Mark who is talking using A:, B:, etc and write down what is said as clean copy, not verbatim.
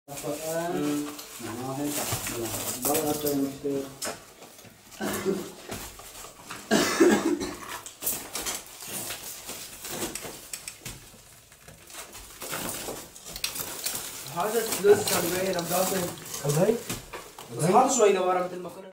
A: هذا فلوس كان باين ابدا. هذا شوي لورا مثل ما كنا